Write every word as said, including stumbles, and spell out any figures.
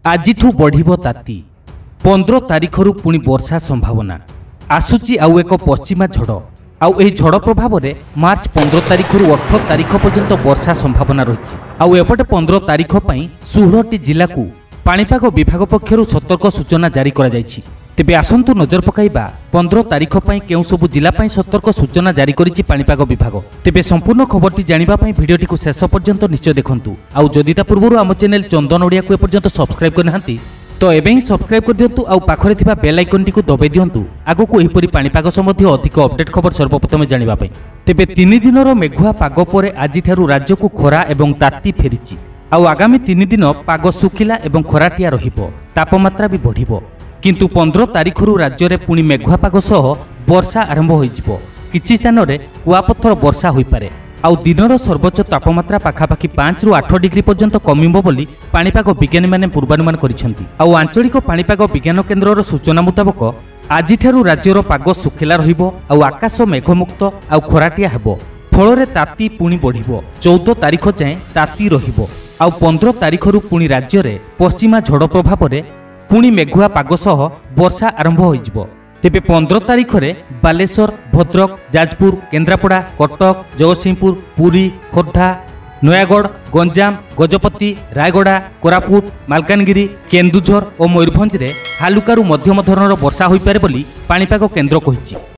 ଆଜିଠୁ ବଢ଼ିବ ତାତି। पंद्रह तारिखରୁ पुणी वर्षा संभावना आसुची आउ एक पश्चिमा झड़ आउ एही झड़ प्रभाव में मार्च पंद्रह तारिखରୁ अठारह तारिख पर्यंत वर्षा संभावना रही। आउ एपटे पंद्रह तारिख पर षोहल जिला को पाणीपाग विभाग पक्षर सतर्क सूचना जारी करा जायछि। तेबे आसंतु नजर पकाइबा पंद्रह तारिख पर केउ सबु जिला पाई सतर्क सूचना जारी करिछि पाणीपाग विभाग। तेबे संपूर्ण खबरटी जानिबा पाई भिडियोटी को शेष पर्यंत निश्चय देखंतु। आउ जदि ता पूर्वरु आम चैनल चंदन ओडिया को एपर्यंत सब्सक्राइब करनाहांती तो एबे ही सब्सक्राइब कर दियंतु आउ पाखरे थिबा बेल आइकन टी को दबाई दियंतु आगको एहिपरि पाणीपाग संबंधी अधिक अपडेट खबर सर्वप्रथम जानिबा पाई। तेबे तीन दिनर मेघुआ पाग परे आजिठारु राज्य को खरा एवं ताती फेरिछि। आउ आगामी तीन दिन पाग सुखिला एवं खराटिया रहिबो, तापमात्रा भी बढ़िबो। किंतु पंद्रह तारिखରୁ राज्य पुणी मेघुआ पाग सह वर्षा आरंभ होइजिबो। किछि स्थान रे कुआपत्थर वर्षा होइपारे। आउ दिनर सर्वोच्च तापमात्रा पाखापाखि पांच रु आठ डिग्री पर्यंत कमिबो बोली पाणीपाग विज्ञानी माने पूर्वानुमान करिसेंती। आउ आंचलिक पाणीपाग विज्ञान केन्द्रर सूचना मुताबक आजिठारु राज्यर पाग सुखिला रहिबो। आउ आकाश मेघमुक्त आउ खराटिया हेबो। फଳରେ ताती पुणी बढ़िबो। चौदह तारिख जाए ताती रहिबो। आउ पंद्रह तारिखରୁ पुणी राज्य रे पश्चिमा झड़ प्रभाव रे पुणी मेघुआ पाग सह वर्षा आरंभ होइजिबो। तेबे पंद्रह तारिख रे बालेश्वर, भद्रक, जाजपुर, केन्द्रापड़ा, कटक, जगतसिंहपुर, पुरी, खोर्धा, नयागढ़, गंजाम, गजपति, रायगड़ा, कोरापुट, मालकानगिरी, केन्दुझर और मयूरभंज रे हालुकारु मध्यम धरणर वर्षा होइपारे बोली पाणीपाग केन्द्र कहिछि।